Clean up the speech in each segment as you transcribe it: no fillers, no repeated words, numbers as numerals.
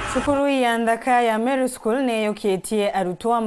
Cukuru ya Ndaka ya MERU School ne yoketie Aritwa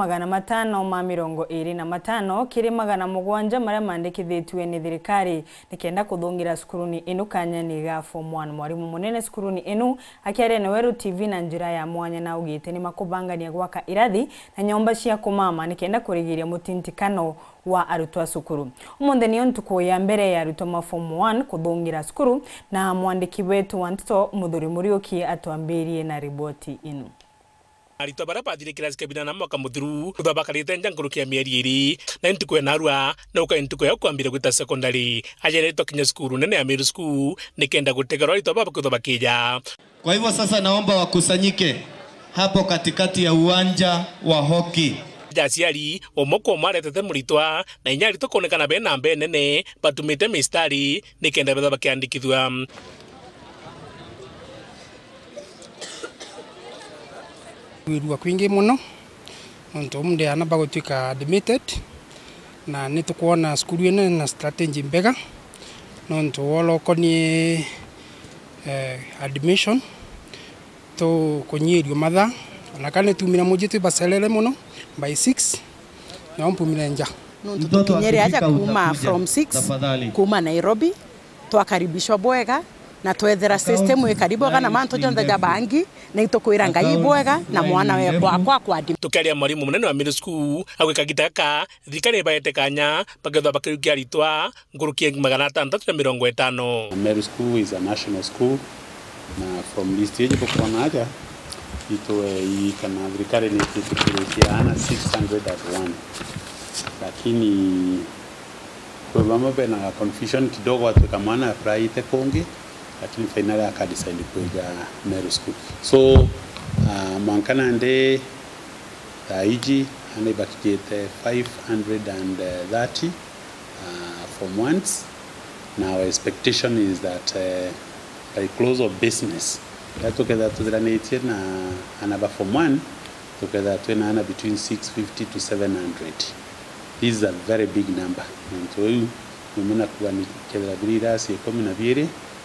525 kiri 700 maria mandikithitwe ni thirikari nikenda kuthungira cukuru-ni inu kanyani ga form 1. Mwarimu munene cukuru-ni inu akiaria na Weru TV na njira ya mwanya na ugite ni makubangania gwaka irathi na nyomba cia kumama nikenda kurigiria mutintikano wa Aritwa cukuru. Umunde ni ntuko ya mbere ya Aritwa form 1 kuthungira cukuru na mwandiki wetu Wantito Muthuri Murioki atwambirie na riboti inu. Aritwa bara pathire kirasi kabina na mwaka muthiru tuthabakarite njangurukia mieri iri na ntuko ya NAARUA na uka ntuko ya kwambira gwita secondary ajeretwo kinya cukuru nene ya MERU school nikenda gutegera Aritwa baba kuthobakija. Kwa hivyo sasa naomba wakusanyike hapo katikati ya uwanja wa hockey. Jaciari omoko maretete muritwa na inya Aritwa konekana bena mbe nene batumite mistari nikenda betha bakiandikithwa. Wirua kwingi muno nonto munde anaba gutwika admitted na nitukuona skulu ene na strategy mbega nonto wolo koni admission to konyirio matha na kane tumira mujitu baselele muno by 6 na ompumira nja nonto tukinyere aja kuma from 6 kuma Nairobi twakaribishwa bwega na twethera system we karibu kana manto jonda ja bangi na itokwira ngai bwega na mwana we kwa tukaria mwarimu munene wa MERU school agwika gitaka thikari baete kanya bagetha bakirukia Aritwa ngurukie 650. MERU school is a national school na from this stage kwa naja ito kana thikari ni kitukiriana 601 lakini kwa mambo na confusion kidogo watu kama na praite kongi lakini finally akadecide kuja MERU school. So mwankana nde iji ane bakijete 530 form 1s. Now our expectation is that by close of business together to the nature na anaba form 1 together to ana between 650 to 700. This is a very big number. And so you muna kuwa ni kila birasi 12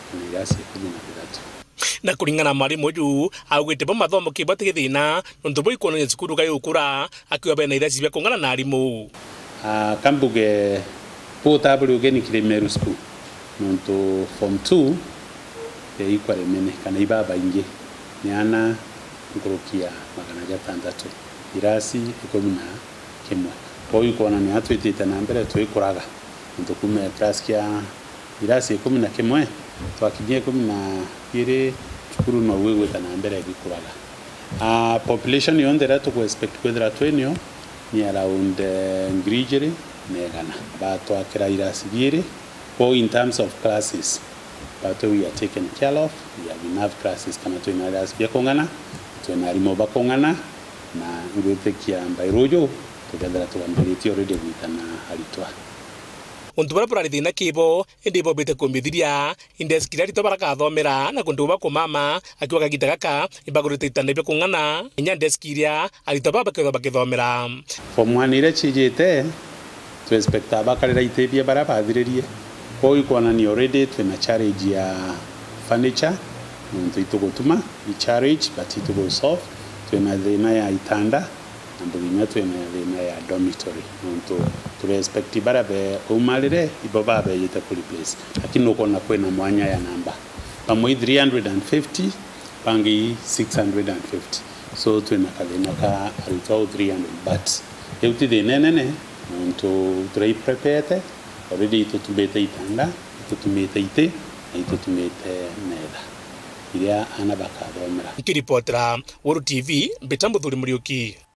na kuringana mwarimu uyu augite bo mathomo kibati thina nonto boi kuona cukuru kai ukura akiwa bena IRACI bya kongana na arimu kambuge potabulu geni kire MERU school nonto form 2 ikware mene kana ibaba inge ni ana ngurukia 600 IRACI 11 boi kuona ni atwitite na mbere twikuraga nonto kume class kia IRACI 11 twakinyie 12 cukuru no wewe kana mbere gikuraga population yondera to expect kwethera twenio ni around ngrijere negana but twakira IRACI bire in terms of classes but we are taken care of. We have enough classes kama twina IRACI bya kongana twina rimo bakongana na ngwetekia mbairojo tukethera twambereti already witana Aritwa Untubara pura thina kibo ndibo bete kumbithiria indeskira Aritwa barakathomera na kunduba kumama akiwa kagita gaka ibagurite itande bya kungana inya ndeskiria Aritwa baba bakithomera form 1 ire chijete to expect abakarira itebia barabathiririe koi kwana ni already twina charge ya furniture nto itugutuma i charge but itugo solve twina thina ya itanda ambulinya twina thina ya dormitory nto to respect barabe umalire ibobabe yita replace lakini ukona kwena mwanya ya namba pamwe 350 pangi 650 so twina kalena ka Aritwa 300 but euti de nene nto try prepare already itutumete itanda itutumete ite itutumete neda iria ana bakathomera kiripotera Weru TV Muthuri Murioki.